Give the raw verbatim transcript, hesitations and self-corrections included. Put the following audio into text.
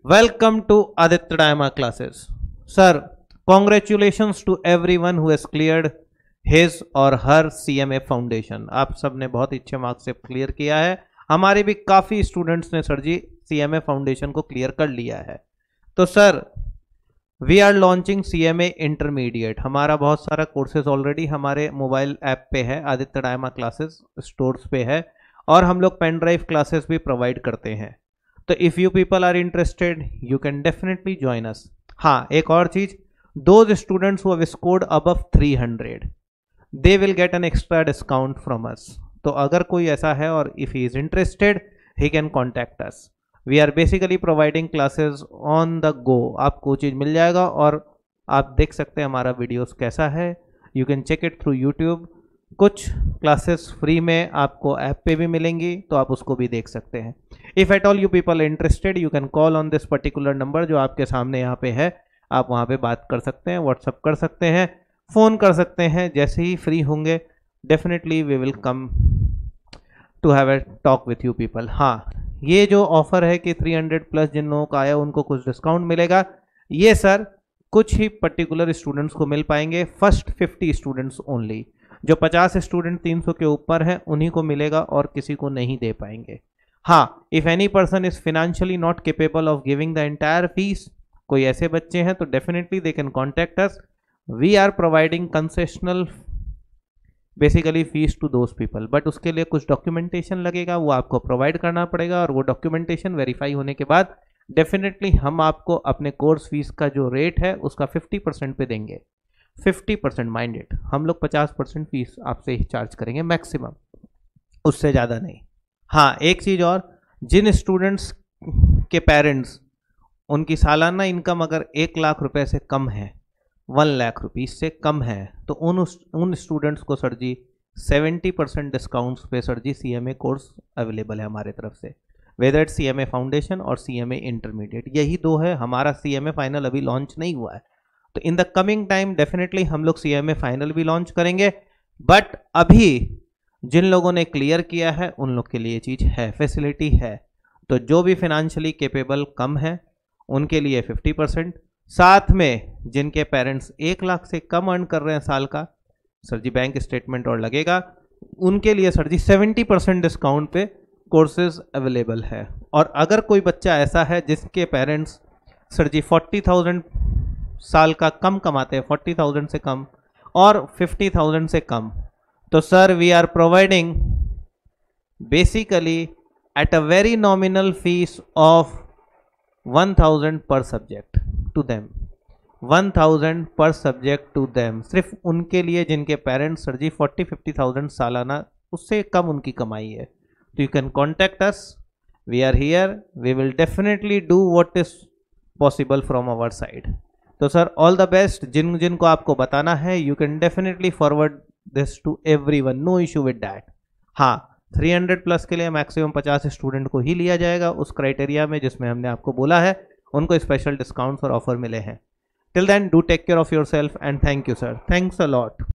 Welcome to Aditya Dayama classes. Sir, congratulations to everyone who has cleared his or her C M A foundation. आप सब ने बहुत अच्छे marks से clear किया है. हमारे भी काफ़ी स्टूडेंट्स ने sir ji C M A foundation को क्लियर कर लिया है. तो sir we are launching C M A intermediate. हमारा बहुत सारा कोर्सेज ऑलरेडी हमारे मोबाइल ऐप पे है, आदित्य डायमा क्लासेस स्टोर्स पे है, और हम लोग पेन ड्राइव क्लासेस भी प्रोवाइड करते हैं. तो if you people are interested you can definitely join us. हाँ, एक और चीज़, those students who have scored above three hundred they will get an extra discount from us. तो अगर कोई ऐसा है और if he is interested he can contact us. We are basically providing classes on the go. आपको चीज़ मिल जाएगा और आप देख सकते हैं हमारा वीडियोस कैसा है. You can check it through YouTube. कुछ क्लासेस फ्री में आपको ऐप पे भी मिलेंगी, तो आप उसको भी देख सकते हैं. If at all you people interested you can call on this particular number जो आपके सामने यहाँ पे है. आप वहाँ पे बात कर सकते हैं, व्हाट्सअप कर सकते हैं, फ़ोन कर सकते हैं. जैसे ही फ्री होंगे definitely we will come to have a talk with you people. हाँ, ये जो ऑफर है कि थ्री हंड्रेड प्लस जिन लोगों का आया उनको कुछ डिस्काउंट मिलेगा, ये सर कुछ ही पर्टिकुलर स्टूडेंट्स को मिल पाएंगे. First fifty students only. जो पचास स्टूडेंट तीन सौ के ऊपर हैं उन्हीं को मिलेगा और किसी को नहीं दे पाएंगे. हाँ, if any person is financially not capable of giving the entire fees, कोई ऐसे बच्चे हैं तो definitely they can contact us. We are providing concessional basically fees to those people, but उसके लिए कुछ डॉक्यूमेंटेशन लगेगा, वो आपको प्रोवाइड करना पड़ेगा, और वो डॉक्यूमेंटेशन वेरीफाई होने के बाद डेफिनेटली हम आपको अपने कोर्स फीस का जो रेट है उसका फिफ्टी परसेंट पे देंगे. फिफ्टी परसेंट माइंड इट, हम लोग पचास परसेंट फीस आपसे ही चार्ज करेंगे मैक्सिमम, उससे ज़्यादा नहीं. हाँ, एक चीज़ और, जिन स्टूडेंट्स के पेरेंट्स उनकी सालाना इनकम अगर एक लाख रुपए से कम है, वन लाख रुपीज़ से कम है, तो उन उन स्टूडेंट्स को sir ji seventy percent discounts पे sir ji C M A course available है हमारे तरफ से. Whether it C M A foundation और सी एम ए इंटरमीडिएट, यही दो है. हमारा सी एम ए फाइनल अभी लॉन्च नहीं हुआ है, तो in the coming time definitely हम लोग सी एम ए फाइनल भी लॉन्च करेंगे. बट अभी जिन लोगों ने क्लियर किया है उन लोग के लिए चीज़ है, फैसिलिटी है. तो जो भी फिनेंशियली कैपेबल कम है उनके लिए फिफ्टी परसेंट, साथ में जिनके पेरेंट्स एक लाख से कम अर्न कर रहे हैं साल का, सर जी बैंक स्टेटमेंट और लगेगा, उनके लिए sir ji seventy percent discount पे कोर्सेज अवेलेबल है. और अगर कोई बच्चा ऐसा है जिसके parents sir ji forty thousand साल का कम कमाते हैं, फोर्टी थाउजेंड से कम और फिफ्टी थाउजेंड से कम, तो sir we are providing basically at a very nominal fees of one thousand per subject to them. One thousand per subject to them, सिर्फ उनके लिए जिनके parents sir ji forty fifty thousand सालाना उससे कम उनकी कमाई है. तो you can contact us. We are here. We will definitely do what is possible from our side. तो सर ऑल द बेस्ट. जिन जिनको आपको बताना है you can definitely forward this to everyone, no issue with that. हाँ, three hundred plus के लिए maximum पचास स्टूडेंट को ही लिया जाएगा उस क्राइटेरिया में जिसमें हमने आपको बोला है. उनको स्पेशल डिस्काउंट्स और ऑफर मिले हैं. Till then do take care of your self and thank you sir. Thanks a lot.